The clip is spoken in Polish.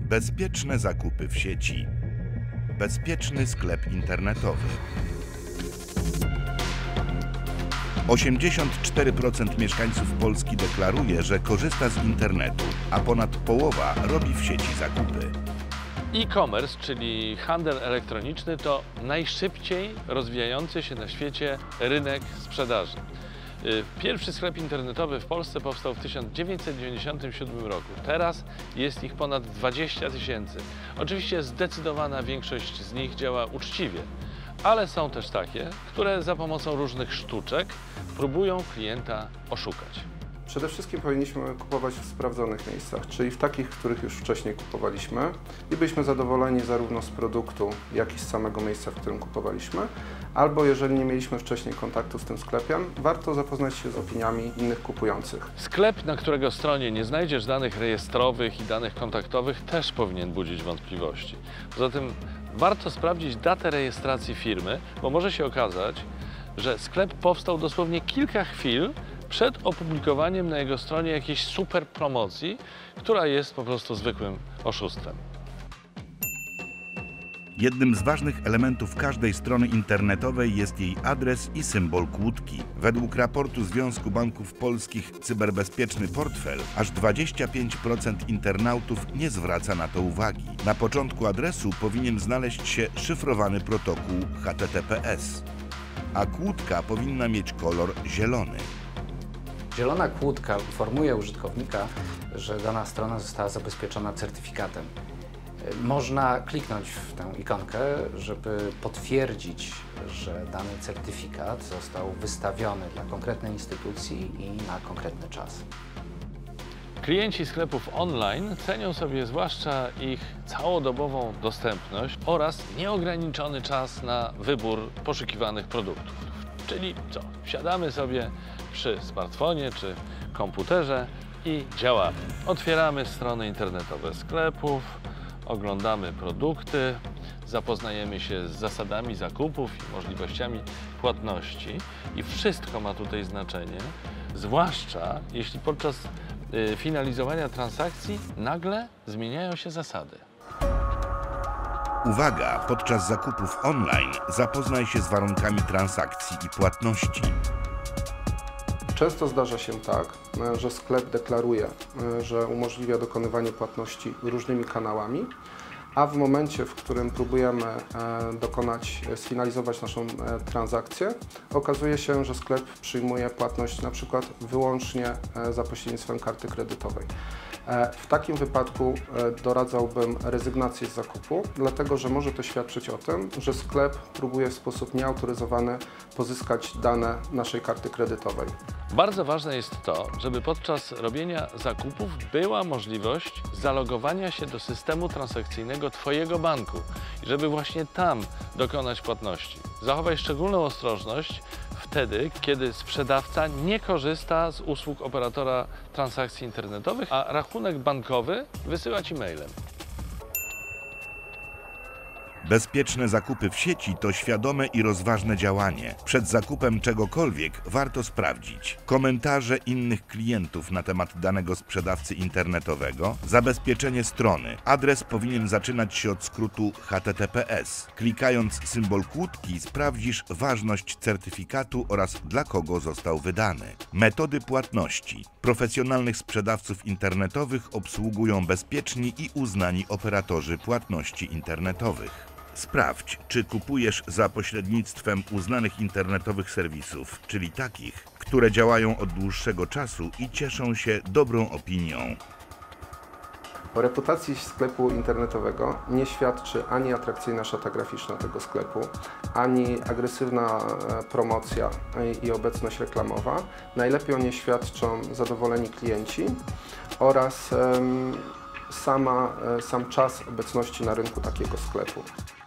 Bezpieczne zakupy w sieci. Bezpieczny sklep internetowy. 84% mieszkańców Polski deklaruje, że korzysta z internetu, a ponad połowa robi w sieci zakupy. E-commerce, czyli handel elektroniczny, to najszybciej rozwijający się na świecie rynek sprzedaży. Pierwszy sklep internetowy w Polsce powstał w 1997 roku. Teraz jest ich ponad 20 000. Oczywiście zdecydowana większość z nich działa uczciwie, ale są też takie, które za pomocą różnych sztuczek próbują klienta oszukać. Przede wszystkim powinniśmy kupować w sprawdzonych miejscach, czyli w takich, w których już wcześniej kupowaliśmy i byliśmy zadowoleni zarówno z produktu, jak i z samego miejsca, w którym kupowaliśmy. Albo jeżeli nie mieliśmy wcześniej kontaktu z tym sklepem, warto zapoznać się z opiniami innych kupujących. Sklep, na którego stronie nie znajdziesz danych rejestrowych i danych kontaktowych, też powinien budzić wątpliwości. Poza tym warto sprawdzić datę rejestracji firmy, bo może się okazać, że sklep powstał dosłownie kilka chwil przed opublikowaniem na jego stronie jakiejś super promocji, która jest po prostu zwykłym oszustwem. Jednym z ważnych elementów każdej strony internetowej jest jej adres i symbol kłódki. Według raportu Związku Banków Polskich Cyberbezpieczny Portfel aż 25% internautów nie zwraca na to uwagi. Na początku adresu powinien znaleźć się szyfrowany protokół HTTPS, a kłódka powinna mieć kolor zielony. Zielona kłódka informuje użytkownika, że dana strona została zabezpieczona certyfikatem. Można kliknąć w tę ikonkę, żeby potwierdzić, że dany certyfikat został wystawiony dla konkretnej instytucji i na konkretny czas. Klienci sklepów online cenią sobie zwłaszcza ich całodobową dostępność oraz nieograniczony czas na wybór poszukiwanych produktów. Czyli co? Wsiadamy sobie przy smartfonie czy komputerze i działamy. Otwieramy strony internetowe sklepów, oglądamy produkty, zapoznajemy się z zasadami zakupów i możliwościami płatności i wszystko ma tutaj znaczenie, zwłaszcza jeśli podczas finalizowania transakcji nagle zmieniają się zasady. Uwaga! Podczas zakupów online zapoznaj się z warunkami transakcji i płatności. Często zdarza się tak, że sklep deklaruje, że umożliwia dokonywanie płatności różnymi kanałami, a w momencie, w którym próbujemy sfinalizować naszą transakcję, okazuje się, że sklep przyjmuje płatność na przykład wyłącznie za pośrednictwem karty kredytowej. W takim wypadku doradzałbym rezygnację z zakupu, dlatego że może to świadczyć o tym, że sklep próbuje w sposób nieautoryzowany pozyskać dane naszej karty kredytowej. Bardzo ważne jest to, żeby podczas robienia zakupów była możliwość zalogowania się do systemu transakcyjnego Twojego banku i żeby właśnie tam dokonać płatności. Zachowaj szczególną ostrożność wtedy, kiedy sprzedawca nie korzysta z usług operatora transakcji internetowych, a rachunek bankowy wysyła Ci mailem. Bezpieczne zakupy w sieci to świadome i rozważne działanie. Przed zakupem czegokolwiek warto sprawdzić komentarze innych klientów na temat danego sprzedawcy internetowego, zabezpieczenie strony. Adres powinien zaczynać się od skrótu HTTPS. Klikając symbol kłódki sprawdzisz ważność certyfikatu oraz dla kogo został wydany. Metody płatności. Profesjonalnych sprzedawców internetowych obsługują bezpieczni i uznani operatorzy płatności internetowych. Sprawdź, czy kupujesz za pośrednictwem uznanych internetowych serwisów, czyli takich, które działają od dłuższego czasu i cieszą się dobrą opinią. O reputacji sklepu internetowego nie świadczy ani atrakcyjna szata graficzna tego sklepu, ani agresywna promocja i obecność reklamowa. Najlepiej o nie świadczą zadowoleni klienci oraz sam czas obecności na rynku takiego sklepu.